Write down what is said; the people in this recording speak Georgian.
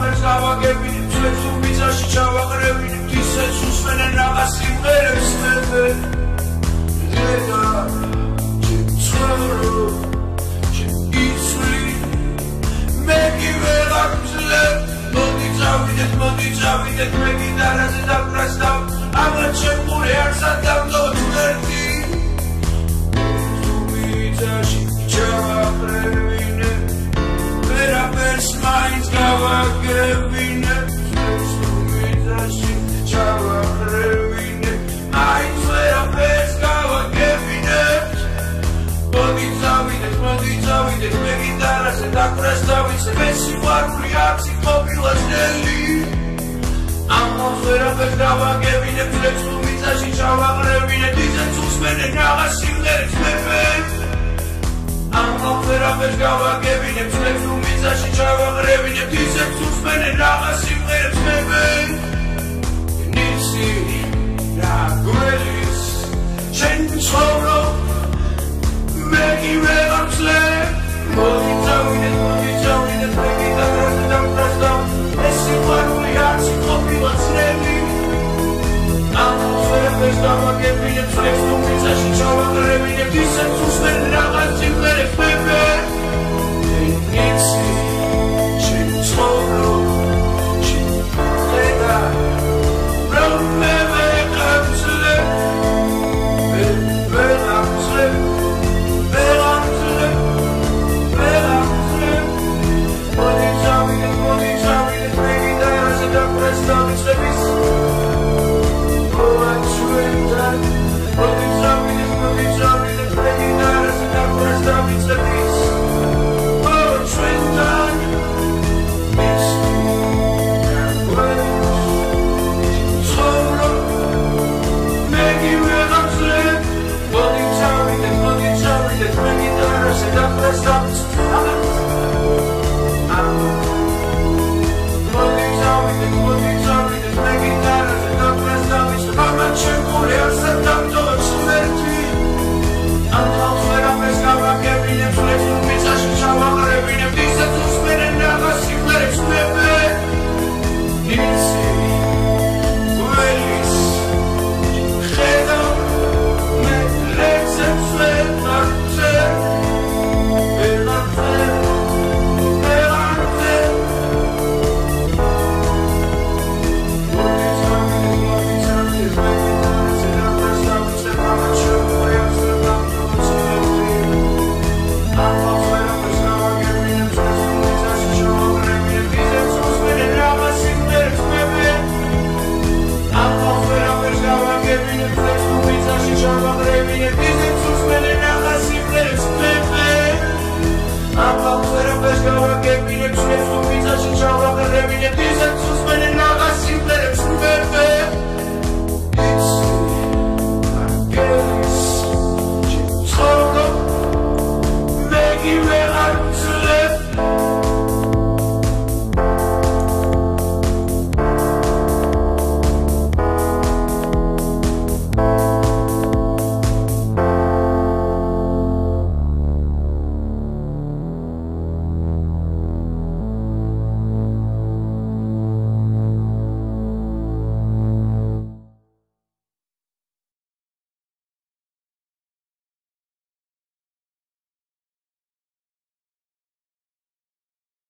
ყველაფერს გავაგებინებ წლებს უბიძაში ჩავაყრევინებ ისეც უსმენენ რაღაც სიმღერებს მე დედა ჩემ ცხოვრო ჩემ იცვლი მე კი ვეღარ ვძლებ მოდი წავიდეთ მე გიტარაზე დავკრასდავ ამან შემკურე არ სადამდო თვერდი უბიძაში ჩავაყრევინებ ვერაფერს მაინც გავაგებინებ წლებს უბიძაში ჩავაყრევინებ მაინც ვერაფერს გავაგებინებ მოდი წავიდეთ მე გიტარაზე დავკრასდავ მე სიყვარული აქვს ყოფილას ნელი ამას ვერაფერს გავაგებინებ წლებს უბიძაში ჩავაყრევინებ ისეც უსმენენ რაღაც სიმღერებს მე ამას ვერაფერს გავაგებინებ წლებს უბიძაში ჩავაყრევინებ ისეც უსმენენ რაღაც სიმღერებს მე ნიცი რა გველის შენ ცხოვრო მე კი ვეღარ ვძლებ მოდი წავიდეთ მე გიტარაზე დავკრასდავ ეს სიყვარული არც ყოფილა ცნები ამას ვერაფერს გავაგებინებ წლებს უბიძაში ჩავაყრევინებ ისეც უსმენ რაღაც სიმღერებს მე ნიცი შენ ცხოვრო შენ ხედა რომ მე ვეღარ ვძლებ I'm